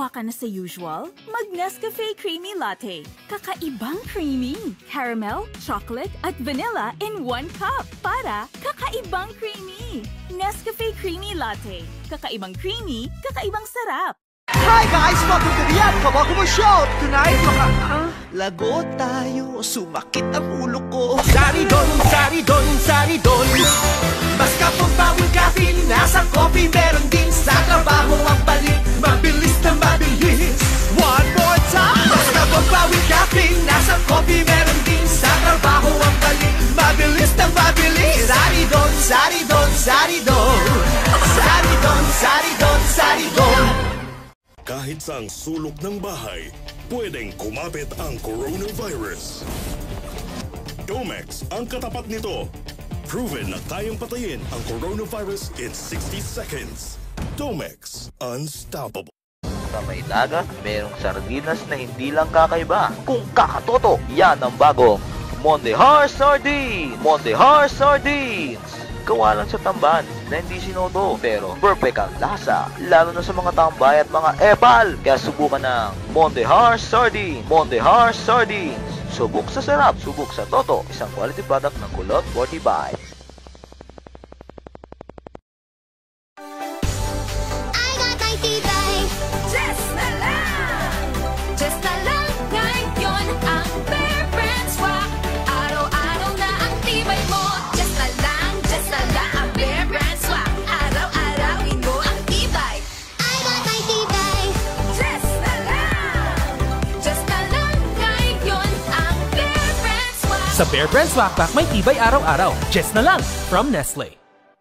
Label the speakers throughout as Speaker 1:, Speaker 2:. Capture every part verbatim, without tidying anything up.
Speaker 1: sawa ka na sa usual? Mag-Nescafe Creamy Latte. Kakaibang creamy. Caramel, chocolate, at vanilla in one cup. Para kakaibang creamy. Nescafe Creamy Latte. Kakaibang creamy, kakaibang sarap.
Speaker 2: Hi guys! Welcome to the Yan Kawakumo Show! Tonight, maka... Ah, lagot tayo, sumakit ang ulo ko. Saridon, saridon, saridon. Mas kapag bawal caffeine, nasa coffee meron din. Sa trabaho ang balik, mabilis na mabilis. One more time! Mas kapag bawal caffeine, nasa coffee meron din. Sa trabaho ang balik, mabilis na mabilis. Saridon, saridon, saridon. Saridon, saridon, saridon.
Speaker 3: Kahit sa ang sulok ng bahay, pwedeng kumapit ang coronavirus. Domex ang katapat nito. Proven na kayang patayin ang coronavirus in sixty seconds. Domex, unstoppable.
Speaker 4: Sa may dagat, merong sardinas na hindi lang kakaiba. Kung kakatoto, yan ang bagong Mondehar Sardine! Mondehar Sardines! Gawa lang sa tamban na hindi sinoto, pero perfect ang lasa, lalo na sa mga tambay at mga epal. Kaya subukan ng Mondehar Sardine. Mondehar Sardines. Subok sa sarap, subok sa toto. Isang quality product ng Kulot forty-five.
Speaker 5: I got my tibay. Just na lang. Just na lang. Ngayon ang Bear Brand Swak. Araw-araw na ang tibay mo. Just na lang. Just na lang ang Bear Brand Swak. Araw-arawin mo ang tibay. I got my tibay. Just na lang. Just na lang. Ngayon ang Bear Brand Swak.
Speaker 6: Sa Bear Brand Swak Pack, may tibay araw-araw. Just na lang. From Nestle.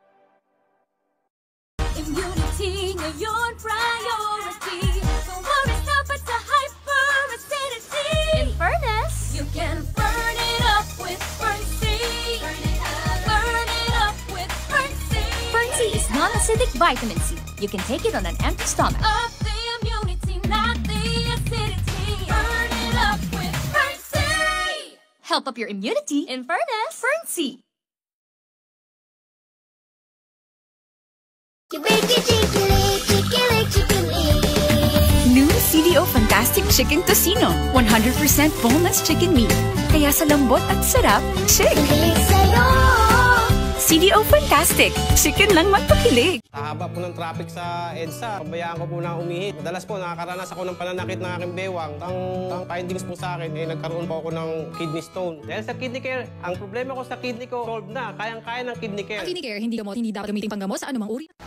Speaker 5: Immunity ngayon priority. Don't worry, stop at the hyperacidity. In fairness, you can burn it up with Fern-C. Burn it up, burn it up with Fern-C.
Speaker 7: Fern-C is non-acidic vitamin C. You can take it on an empty stomach.
Speaker 5: Up the immunity, not the acidity. Burn it up with Fern-C.
Speaker 7: Help up your immunity.
Speaker 5: In fairness,
Speaker 7: Fern-C. New C D O Fantastic Chicken Tocino. one hundred percent boneless chicken meat. Kaya sa lambot at sarap, chick. C D O Fantastic. Chicken lang magpakilig.
Speaker 8: Sa haba po ng traffic sa EDSA, pabayaan ko po na umihit. Madalas po nakakaranas ako ng pananakit ng aking bewang. Ang, ang findings po sa akin, eh, nagkaroon po ako ng kidney stone. Dahil sa kidney care, ang problema ko sa kidney ko, solved na. Kayang-kaya ng kidney care.
Speaker 9: Ang kidney care, hindi gamot, hindi dapat gamitin panggamot sa anumang uri.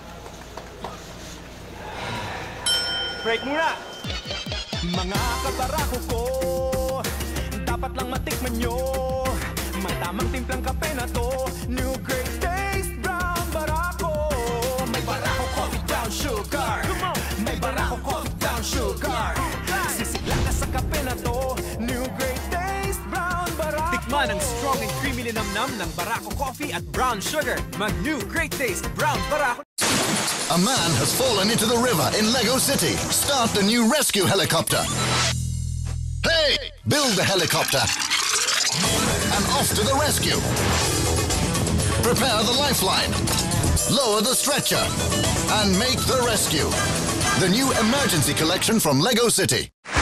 Speaker 2: Break muna! Mga kabarako ko, dapat lang matikman nyo. Matamang timplang kape na to, New Great Taste Brown Barako. May Barako Coffee Brown Sugar. May Barako Coffee Brown Sugar. Sisigla ka sa kape na to, New Great Taste Brown Barako. Tikman ang strong and creamy linamnam ng Barako Coffee at Brown Sugar. Mag New Great Taste Brown Barako.
Speaker 10: A man has fallen into the river in Lego City. Start the new rescue helicopter. Hey! Build the helicopter. And off to the rescue. Prepare the lifeline. Lower the stretcher. And make the rescue. The new emergency collection from Lego City.